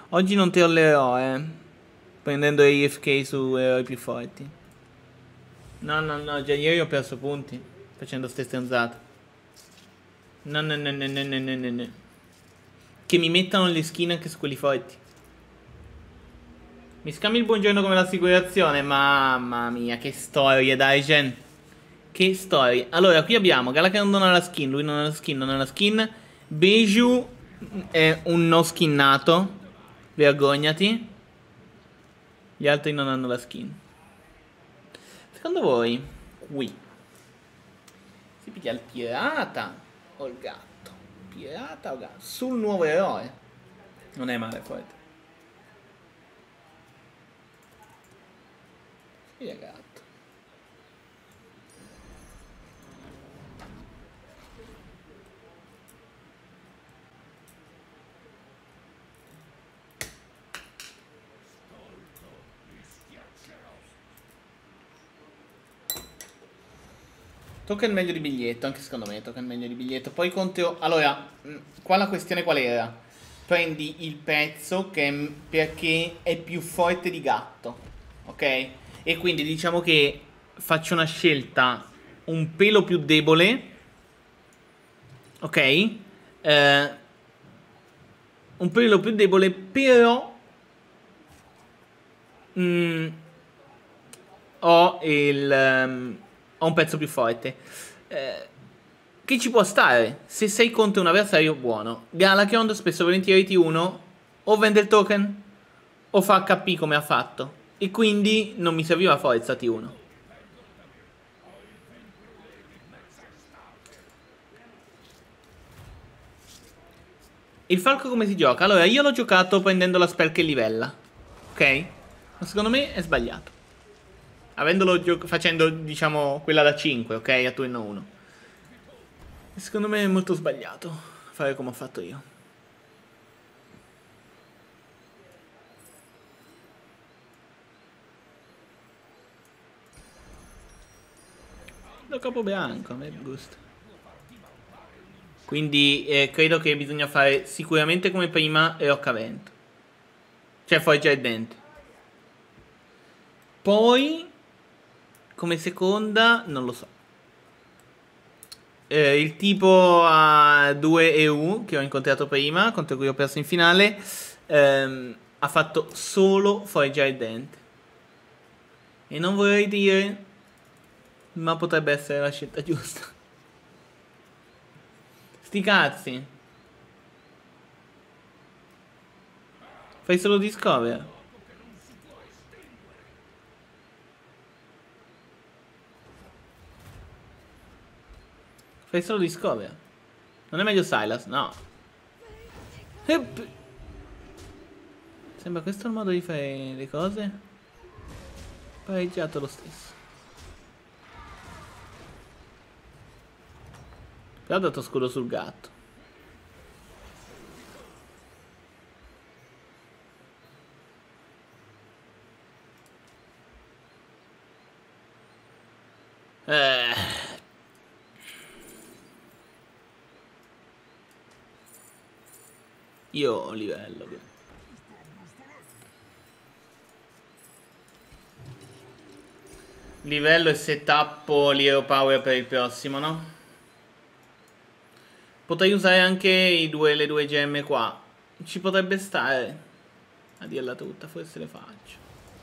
Oggi non ti ollerò, prendendo AFK su eroi più forti. No, già ieri ho perso punti facendo ste stronzate. No. Che mi mettano le skin anche su quelli forti. Mi scambi il buongiorno come l'assicurazione? Mamma mia, che storia, Daigen. Che storia. Allora, qui abbiamo Galakan non ha la skin, lui non ha la skin, non ha la skin. Beju è un no skinnato. Vergognati. Gli altri non hanno la skin. Secondo voi, qui, si piglia il pirata o il gatto? Pirata o gatto? Sul nuovo eroe. Non è male, forte. Si piglia il gatto. Token meglio di biglietto, anche secondo me token meglio di biglietto. Poi contro... Allora, qua la questione qual era? Prendi il pezzo perché è più forte di gatto, ok? E quindi diciamo che faccio una scelta un pelo più debole, ok? Un pelo più debole, però... ho un pezzo più forte. Che ci può stare se sei contro un avversario buono. Galakion spesso e volentieri T1 o vende il token o fa HP come ha fatto. E quindi non mi serviva forza T1. Il falco come si gioca? Allora, io l'ho giocato prendendo la spell che livella. Ok? Ma secondo me è sbagliato. Facendo, diciamo, quella da 5, ok? A turno 1. E secondo me è molto sbagliato fare come ho fatto io. Lo capo bianco, a me gusta. Quindi credo che bisogna fare sicuramente come prima Roccavento. Cioè Foggia e Dente. Poi, come seconda, non lo so. Il tipo a 2 EU che ho incontrato prima, contro cui ho perso in finale, ha fatto solo Foggia e Dente. E non vorrei dire, ma potrebbe essere la scelta giusta. Sti cazzi. Fai solo Discover. Fai solo Discover. Non è meglio Silas? No. Sembra questo il modo di fare le cose. Pareggiato lo stesso. Però ho dato scudo sul gatto. Io ho livello. Livello e se tappo l'Hero Power per il prossimo, no? Potrei usare anche le due gemme qua. Ci potrebbe stare. A dirla tutta, forse le faccio.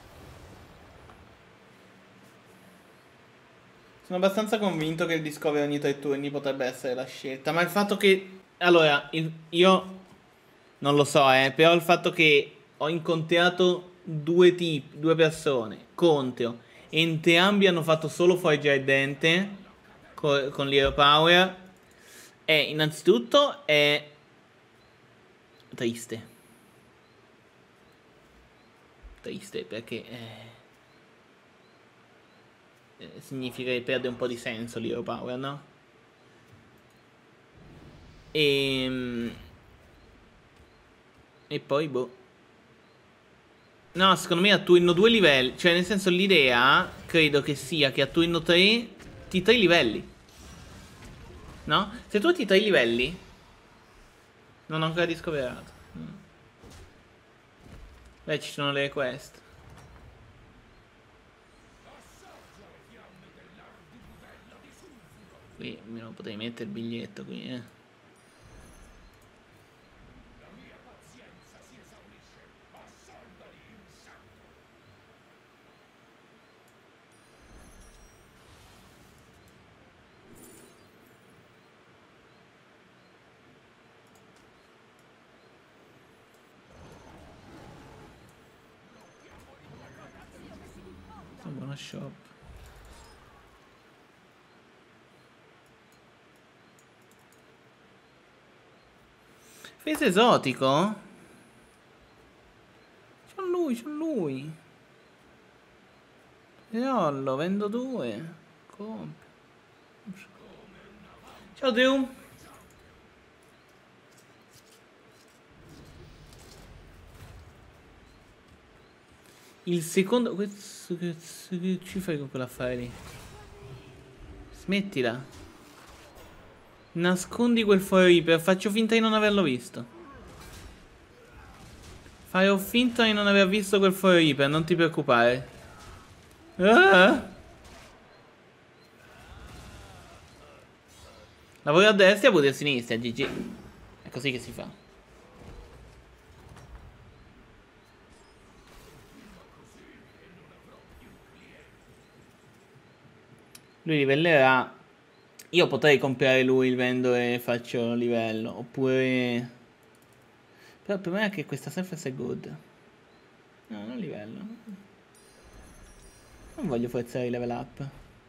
Sono abbastanza convinto che il Discover ogni 3 turni potrebbe essere la scelta. Ma il fatto che... Allora, io... Non lo so, però il fatto che ho incontrato due persone contro, entrambi hanno fatto solo Foggia e Dente con l'Hero Power, innanzitutto è triste. Triste perché significa che perde un po' di senso l'Hero Power, no? E poi, boh. No, secondo me a turno 2 livelli. Cioè, nel senso, l'idea credo che sia che a turno 3 ti 3 livelli. No? Se tu ti 3 livelli. Non ho ancora discoverato. Beh, ci sono le quest. Qui me lo potrei mettere il biglietto qui, Buona shop. Face esotico? C'ho lui, c'ho lui. Eollo, vendo 2. Compri. Ciao Drew. Il secondo... Questo che ci fai con quell'affare lì? Smettila. Nascondi quel foglio iper. Faccio finta di non averlo visto. Farò finta di non aver visto quel foglio iper. Non ti preoccupare. Ah! Lavoro a destra e pure a sinistra. GG. È così che si fa. Lui livellerà. Io potrei comprare lui, il vendo e faccio livello. Oppure... Però il problema è che questa surface è good. No, non livello. Non voglio forzare il level up.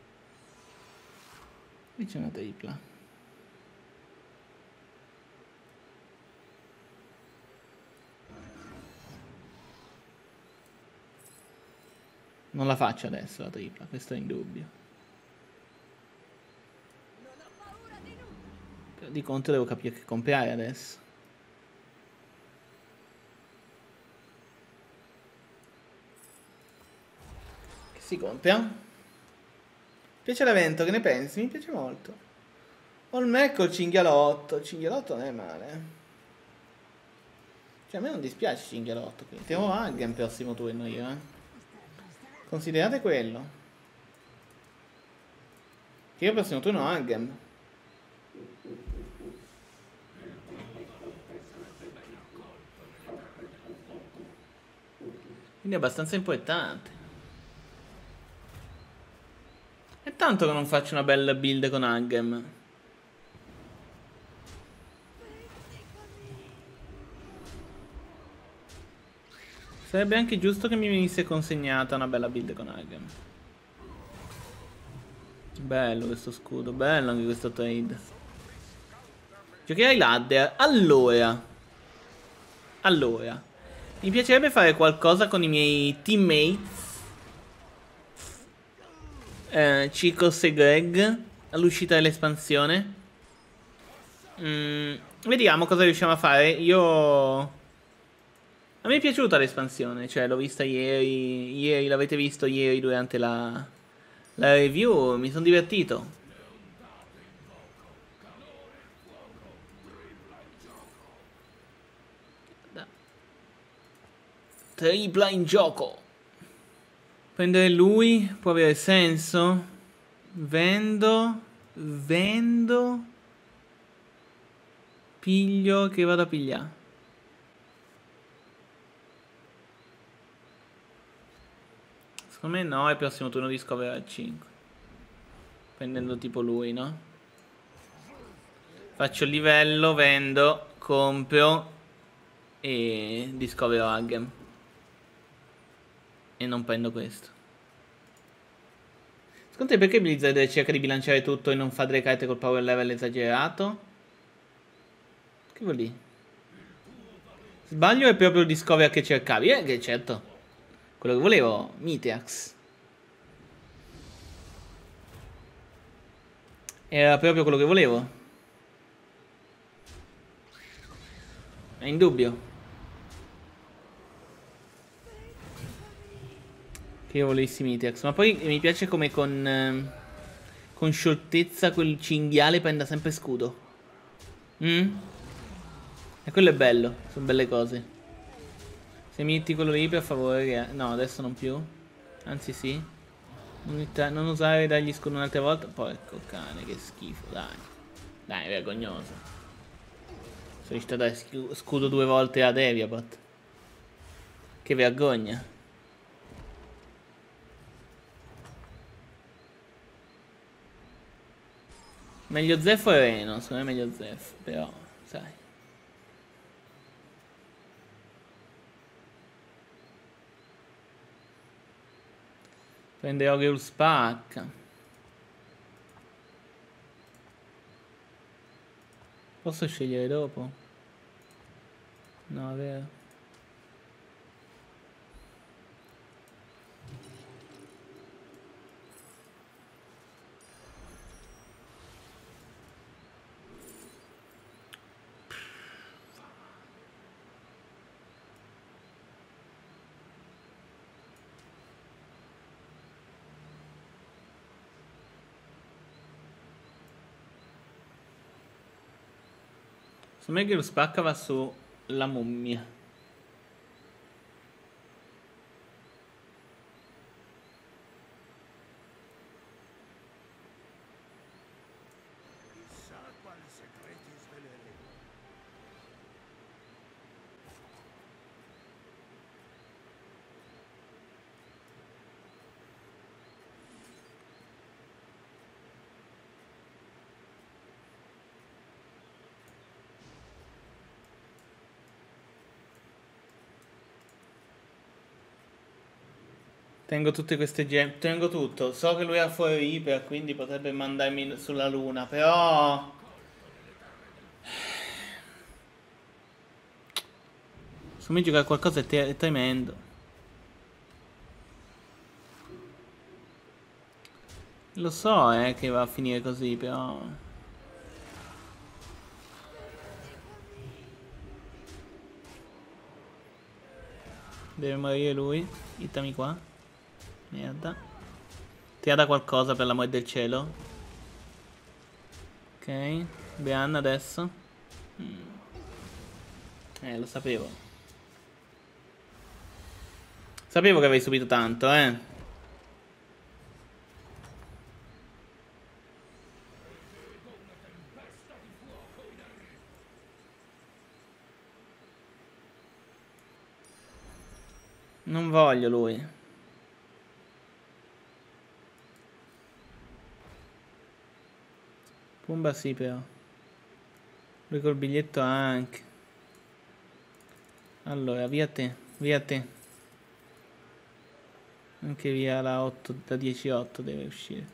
Qui c'è una tripla. Non la faccio adesso la tripla, questo è indubbio. Però di contro devo capire che comprare adesso. Che si compra? Mi piace l'evento, che ne pensi? Mi piace molto. Ho il Mac o il cinghialotto. Il cinghialotto non è male. Cioè a me non dispiace il cinghialotto. Quindi temo anche il prossimo turno io, Considerate quello. Che io al prossimo turno ho Agam. Quindi è abbastanza importante. È tanto che non faccio una bella build con Agam. Sarebbe anche giusto che mi venisse consegnata una bella build con Agam. Bello questo scudo, bello anche questo trade. Giocherai ladder. Allora. Mi piacerebbe fare qualcosa con i miei teammates. Chicos e Greg. All'uscita dell'espansione. Vediamo cosa riusciamo a fare. A me è piaciuta l'espansione, cioè l'ho vista ieri l'avete visto ieri durante la review, mi sono divertito. Tripla in gioco. Prendere lui può avere senso. Vendo. Piglio che vado a pigliare. Secondo me no, il prossimo turno discover al 5. Prendendo tipo lui, no? Faccio livello, vendo, compro e discovero Agam. E non prendo questo. Secondo te perché Blizzard cerca di bilanciare tutto e non fa delle carte col power level esagerato? Che vuol dire? Sbaglio è proprio il discover che cercavi? Che certo. Quello che volevo, Miteax. Era proprio quello che volevo. È indubbio. Che io volessi Miteax. Ma poi mi piace come con scioltezza quel cinghiale prenda sempre scudo. E quello è bello. Sono belle cose. Se metti quello lì per favore. No, adesso non più. Anzi sì. Non usare dagli scudi un'altra volta. Porco cane, che schifo, dai. Dai, vergognoso. Sono riuscito a dare scudo 2 volte a Deviabot. Che vergogna. Meglio Zeph o Reno? Secondo me è meglio Zeph, però, sai. Prende Ogre spacca. Posso scegliere dopo? No, è vero. Secondo me che lo spacca va su la mummia. Chissà quali segreti sveleremo. Tengo tutte queste gemme. Tengo tutto. So che lui ha fuori iper, quindi potrebbe mandarmi sulla luna. Però. Se mi giocare qualcosa è tremendo. Lo so, che va a finire così, però. Deve morire lui. Ittami qua. Merda. Tira qualcosa per l'amore del cielo. Ok. Brianna adesso. Lo sapevo. Sapevo che avevi subito tanto, eh. Non voglio lui. Pumba sì però. Lui col biglietto anche. Allora, via te, via te. Anche via la 8, da 10-8 deve uscire.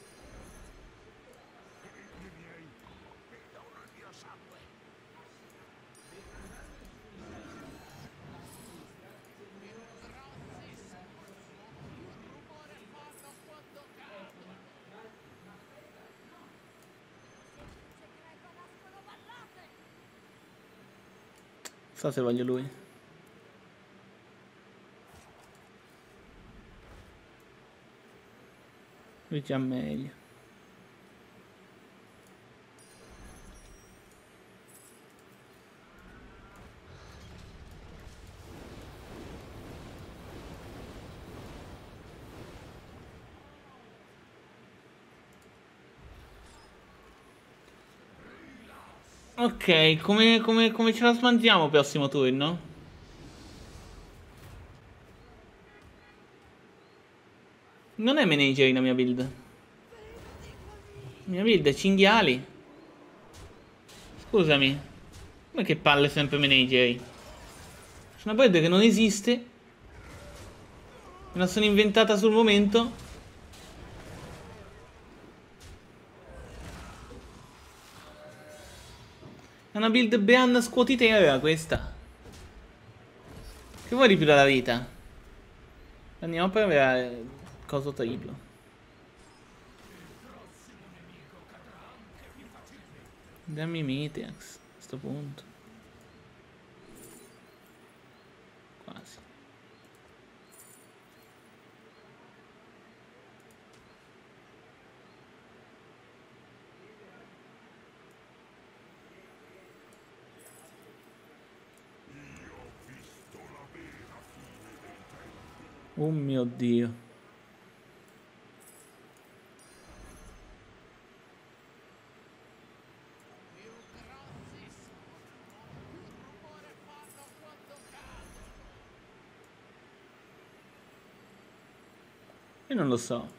Non so se voglio lui. Lui già meglio. Ok, come ce la smangiamo prossimo turno? Non è manager la mia build. La mia build è cinghiali. Scusami. Come che palle sempre manager? C'è una build che non esiste. Me la sono inventata sul momento. È una build Brianna scuotitera questa. Che vuoi di più dalla vita? Andiamo per avere coso triplo. Dammi Mitrax a questo punto. Quasi. Oh mio Dio. Io non lo so.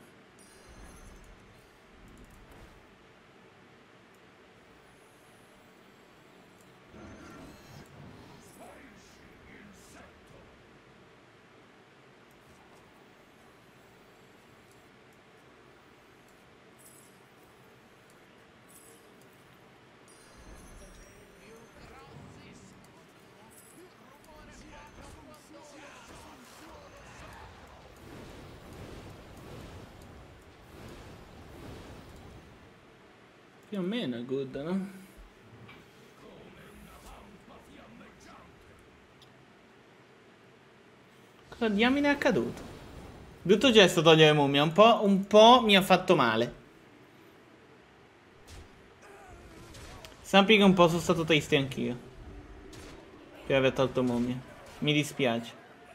Più o meno è good, no? Cosa diamine è accaduto? Brutto gesto togliere mummia, un po' mi ha fatto male. Sappi che un po' sono stato triste anch'io per aver tolto mummia. Mi dispiace.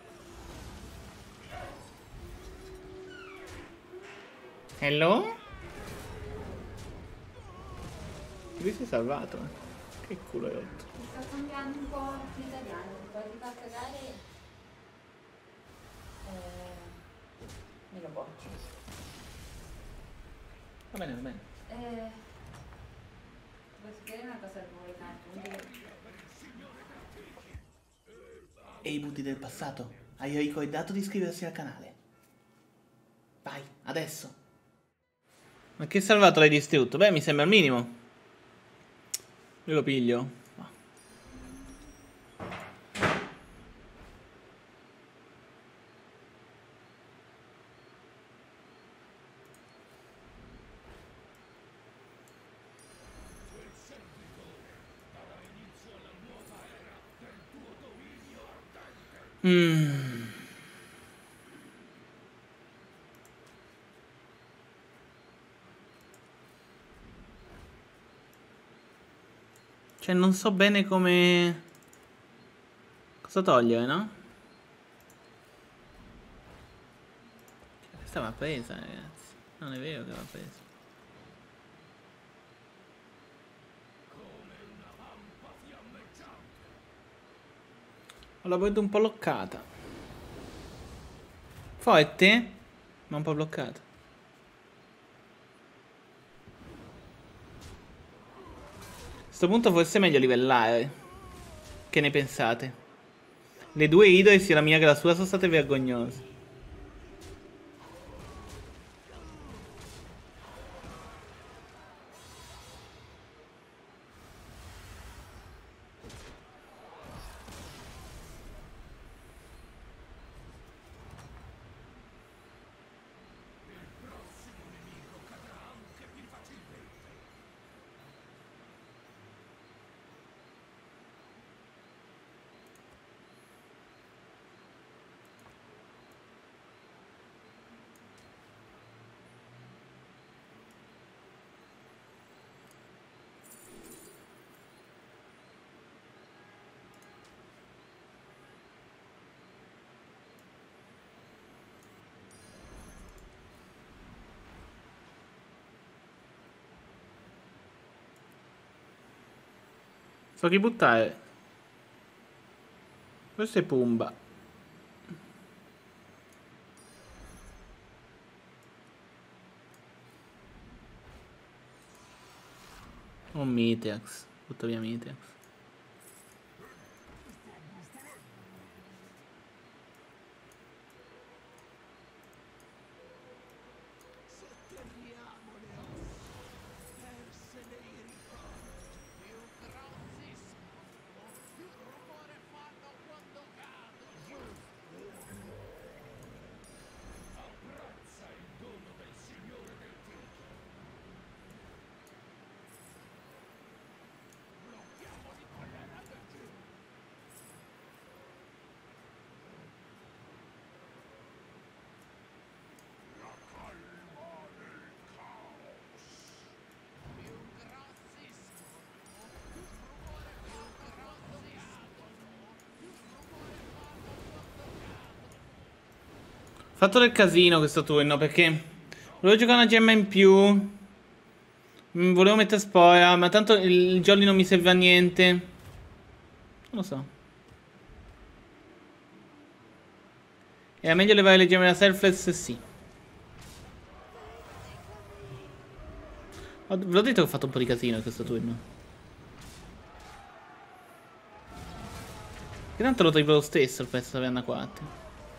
Hello? Lui si è salvato, eh. Che culo è rotto. Sto cambiando un po' l'italiano, poi ti fa cagare me lo boccio. Va bene, va bene. Posso dire una cosa al volo tanto? Ehi Buti del passato, hai ricordato di iscriversi al canale? Vai, adesso. Ma che salvato l'hai distrutto? Beh, mi sembra il minimo. Io lo piglio. Cioè, non so bene come... cosa togliere, no? Questa va presa, ragazzi. Non è vero che va presa. L'ho vedo un po' bloccata. Forte? Ma un po' bloccata. A questo punto forse è meglio livellare. Che ne pensate? Le due idole, sia la mia che la sua, sono state vergognose. So chi buttare. Questo è Pumba. O Miteax. Butto via Miteax. Fatto del casino questo turno perché volevo giocare una gemma in più. Volevo mettere spoia, ma tanto il jolly non mi serve a niente. Non lo so. Era meglio levare le gemme da selfless, sì. Ve l'ho detto che ho fatto un po' di casino in questo turno. Che tanto lo triplo lo stesso il pezzo di Averna 4.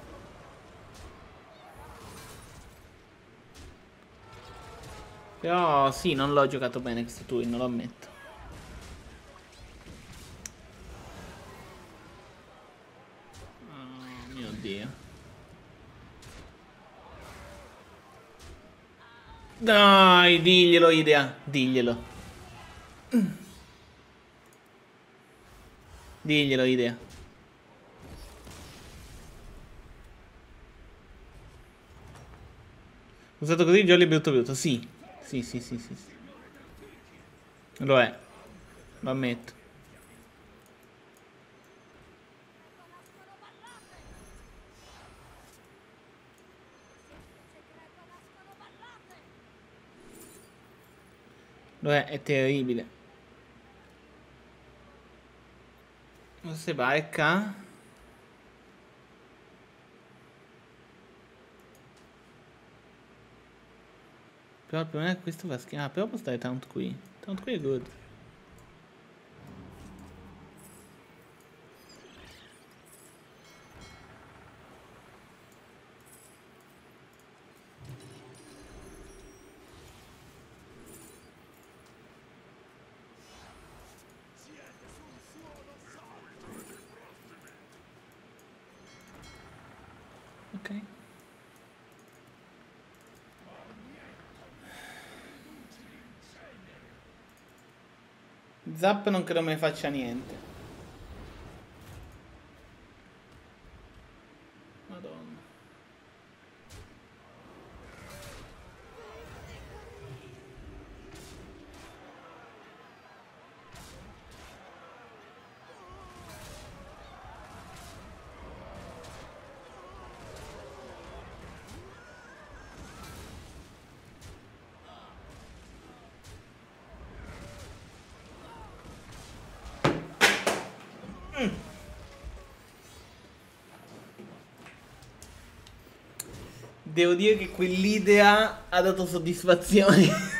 Però sì, non l'ho giocato bene questo turno, lo ammetto. Oh mio Dio. Dai, diglielo idea, diglielo. Diglielo idea. Usato così il jolly è brutto brutto, sì. Sì. Lo è. Lo ammetto. Lo è terribile. Se barca. Però il problema è che questo fa schifo. Ah, però può stare Taunt qui. Taunt qui è good. Ok. Zap non credo me faccia niente. Madonna. Devo dire che quell'idea ha dato soddisfazione.